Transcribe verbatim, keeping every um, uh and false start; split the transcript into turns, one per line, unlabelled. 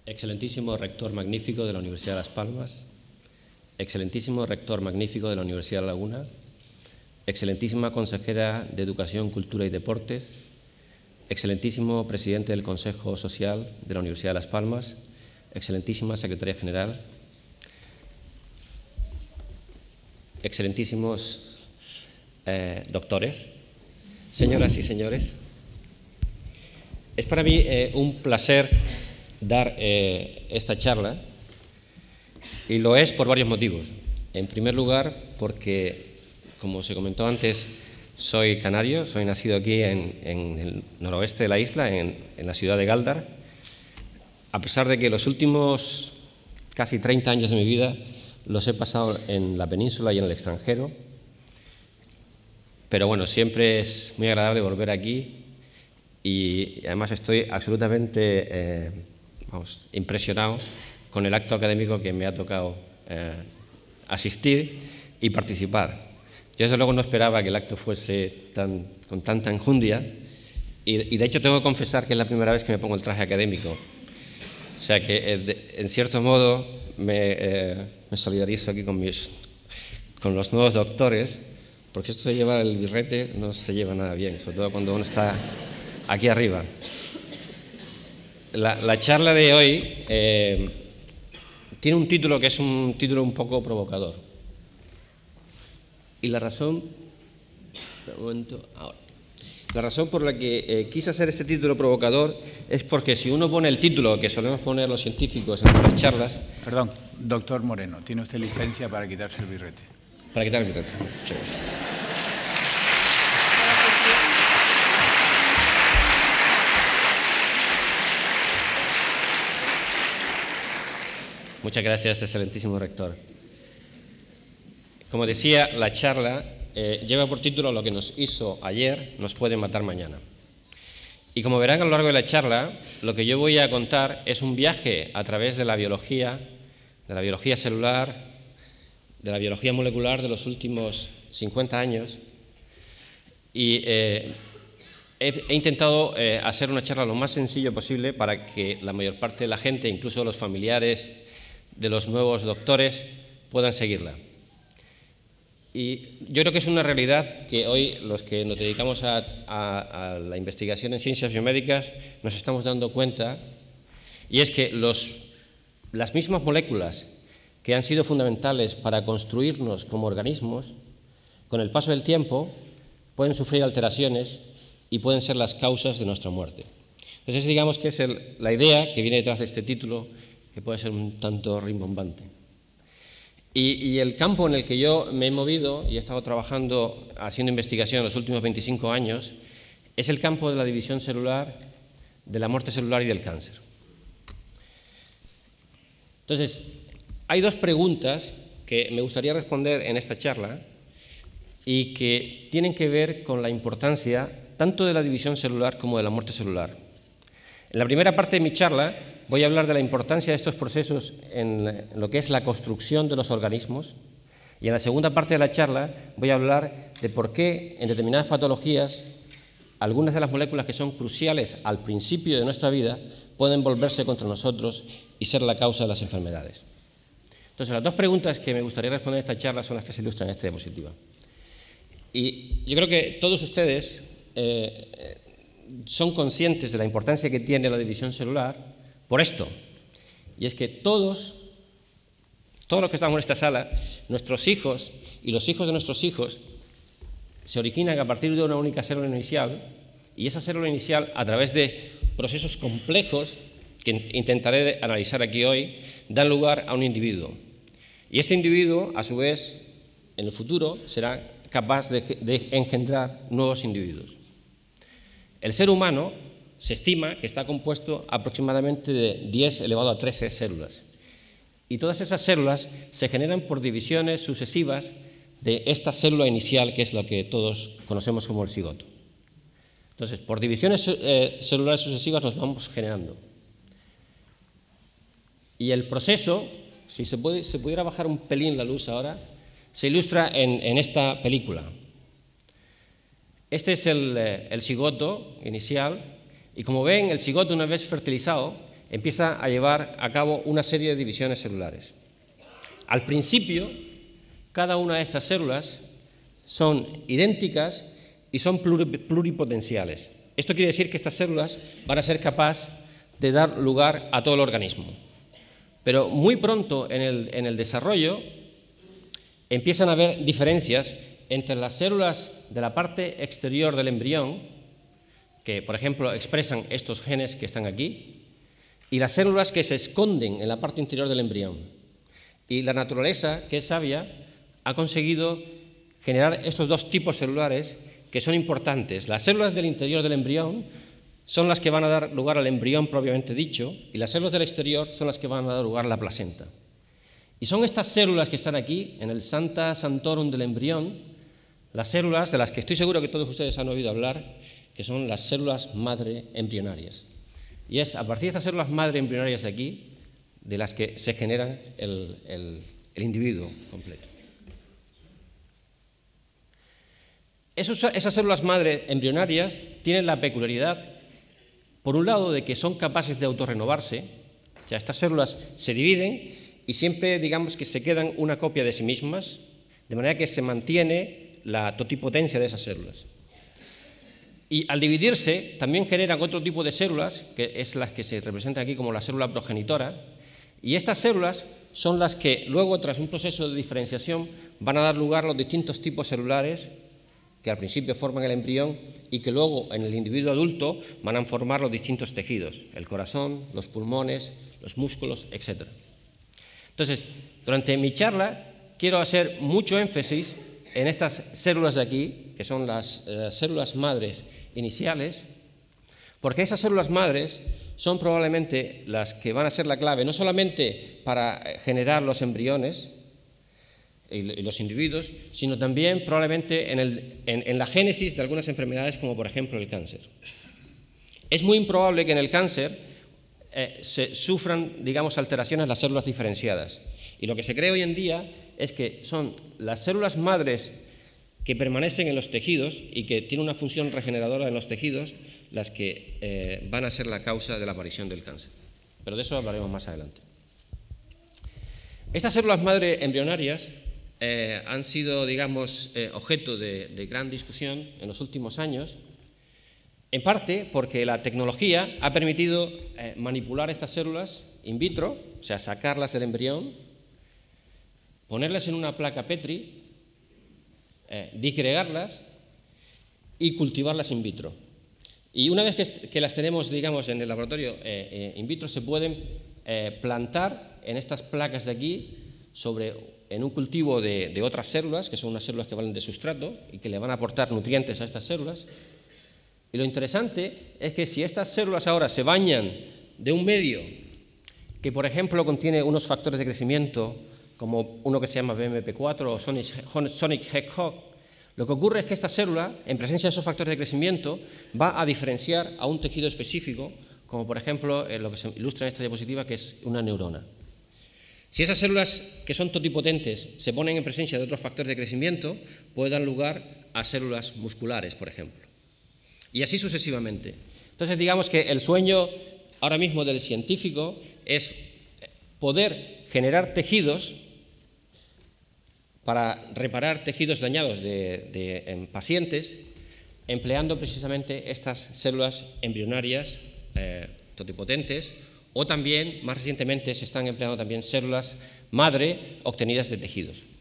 Excelentísimo rector magnífico de la Universidad de Las Palmas, excelentísimo rector magnífico de la Universidad de La Laguna, excelentísima consejera de Educación, Cultura y Deportes, excelentísimo presidente del Consejo Social de la Universidad de Las Palmas, excelentísima secretaria general, excelentísimos eh, doctores, señoras y señores, es para mí eh, un placer dar eh, esta charla, y lo es por varios motivos. En primer lugar, porque, como se comentó antes, soy canario, soy nacido aquí en, en el noroeste de la isla, en, en la ciudad de Gáldar, a pesar de que los últimos casi treinta años de mi vida los he pasado en la península y en el extranjero, pero bueno, siempre es muy agradable volver aquí y además estoy absolutamente eh, vamos, impresionado con el acto académico que me ha tocado eh, asistir y participar. Yo desde luego no esperaba que el acto fuese tan, con tanta enjundia y, y de hecho tengo que confesar que es la primera vez que me pongo el traje académico. O sea que eh, de, en cierto modo me, eh, me solidarizo aquí con, mis, con los nuevos doctores, porque esto de llevar el birrete no se lleva nada bien, sobre todo cuando uno está aquí arriba. La, la charla de hoy eh, tiene un título que es un título un poco provocador. Y la razón, un momento, ahora. La razón por la que eh, quise hacer este título provocador es porque si uno pone el título que solemos poner los científicos en nuestras charlas...
Perdón, doctor Moreno, ¿tiene usted licencia para quitarse el birrete?
Para quitar el birrete. Muchas gracias. Muchas gracias, excelentísimo rector. Como decía, la charla eh, lleva por título "Lo que nos hizo ayer nos puede matar mañana". Y como verán a lo largo de la charla, lo que yo voy a contar es un viaje a través de la biología, de la biología celular, de la biología molecular de los últimos cincuenta años. Y eh, he, he intentado eh, hacer una charla lo más sencillo posible para que la mayor parte de la gente, incluso los familiares de los nuevos doctores, puedan seguirla. Y yo creo que es una realidad que hoy los que nos dedicamos a, a, a la investigación en ciencias biomédicas nos estamos dando cuenta, y es que los, las mismas moléculas que han sido fundamentales para construirnos como organismos, con el paso del tiempo pueden sufrir alteraciones y pueden ser las causas de nuestra muerte. Entonces digamos que es el, la idea que viene detrás de este título, que puede ser un tanto rimbombante. Y, y el campo en el que yo me he movido y he estado trabajando, haciendo investigación en los últimos veinticinco años, es el campo de la división celular, de la muerte celular y del cáncer. Entonces, hay dos preguntas que me gustaría responder en esta charla y que tienen que ver con la importancia tanto de la división celular como de la muerte celular. En la primera parte de mi charla voy a hablar de la importancia de estos procesos en lo que es la construcción de los organismos, y en la segunda parte de la charla voy a hablar de por qué en determinadas patologías algunas de las moléculas que son cruciales al principio de nuestra vida pueden volverse contra nosotros y ser la causa de las enfermedades. Entonces, las dos preguntas que me gustaría responder en esta charla son las que se ilustran en esta diapositiva. Y yo creo que todos ustedes eh, son conscientes de la importancia que tiene la división celular por esto, y es que todos, todos los que estamos en esta sala, nuestros hijos y los hijos de nuestros hijos se originan a partir de una única célula inicial, y esa célula inicial, a través de procesos complejos que intentaré analizar aquí hoy, dan lugar a un individuo. Y ese individuo, a su vez, en el futuro, será capaz de, de engendrar nuevos individuos. El ser humano se estima que está compuesto aproximadamente de diez elevado a trece células. Y todas esas células se generan por divisiones sucesivas de esta célula inicial, que es lo que todos conocemos como el cigoto. Entonces, por divisiones eh, celulares sucesivas nos vamos generando. Y el proceso, si se, puede, se pudiera bajar un pelín la luz ahora, se ilustra en, en esta película. Este es el, el cigoto inicial, y como ven, el cigoto, una vez fertilizado, empieza a llevar a cabo una serie de divisiones celulares. Al principio, cada una de estas células son idénticas y son pluripotenciales. Esto quiere decir que estas células van a ser capaces de dar lugar a todo el organismo. Pero muy pronto en el, en el desarrollo empiezan a haber diferencias entre las células de la parte exterior del embrión, que por ejemplo expresan estos genes que están aquí, y las células que se esconden en la parte interior del embrión. Y la naturaleza, que es sabia, ha conseguido generar estos dos tipos celulares que son importantes. Las células del interior del embrión son las que van a dar lugar al embrión propiamente dicho, y las células del exterior son las que van a dar lugar a la placenta. Y son estas células que están aquí, en el Sancta Sanctorum del embrión, las células de las que estoy seguro que todos ustedes han oído hablar, que son las células madre embrionarias. Y es a partir de estas células madre embrionarias de aquí, de las que se genera el, el, el individuo completo. Esos, esas células madre embrionarias tienen la peculiaridad, por un lado, de que son capaces de autorrenovarse. O sea, estas células se dividen y siempre, digamos, que se quedan una copia de sí mismas, de manera que se mantiene la totipotencia de esas células. Y al dividirse, también generan otro tipo de células, que es las que se representan aquí como la célula progenitora, y estas células son las que luego, tras un proceso de diferenciación, van a dar lugar a los distintos tipos celulares que al principio forman el embrión y que luego en el individuo adulto van a formar los distintos tejidos, el corazón, los pulmones, los músculos, etcétera. Entonces, durante mi charla quiero hacer mucho énfasis en estas células de aquí, que son las eh, células madres iniciales, porque esas células madres son probablemente las que van a ser la clave, no solamente para generar los embriones y los individuos, sino también probablemente en, el, en, en la génesis de algunas enfermedades, como por ejemplo el cáncer. Es muy improbable que en el cáncer eh, se sufran, digamos, alteraciones en las células diferenciadas. Y lo que se cree hoy en día es que son las células madres que permanecen en los tejidos y que tienen una función regeneradora en los tejidos las que eh, van a ser la causa de la aparición del cáncer. Pero de eso hablaremos más adelante. Estas células madre embrionarias eh, han sido, digamos, eh, objeto de, de gran discusión en los últimos años, en parte porque la tecnología ha permitido eh, manipular estas células in vitro, o sea, sacarlas del embrión, ponerlas en una placa Petri, eh, disgregarlas y cultivarlas in vitro. Y una vez que, que las tenemos, digamos, en el laboratorio eh, eh, in vitro, se pueden eh, plantar en estas placas de aquí sobre, en un cultivo de, de otras células, que son unas células que valen de sustrato y que le van a aportar nutrientes a estas células. Y lo interesante es que si estas células ahora se bañan de un medio que, por ejemplo, contiene unos factores de crecimiento, como uno que se llama B M P cuatro o Sonic Hedgehog, lo que ocurre es que esta célula, en presencia de esos factores de crecimiento, va a diferenciar a un tejido específico, como por ejemplo eh, lo que se ilustra en esta diapositiva, que es una neurona. Si esas células que son totipotentes se ponen en presencia de otros factores de crecimiento, puede dar lugar a células musculares, por ejemplo. Y así sucesivamente. Entonces, digamos que el sueño ahora mismo del científico es poder generar tejidos para reparar tejidos dañados de, de, en pacientes, empleando precisamente estas células embrionarias eh, totipotentes, o también, más recientemente, se están empleando también células madre obtenidas de tejidos.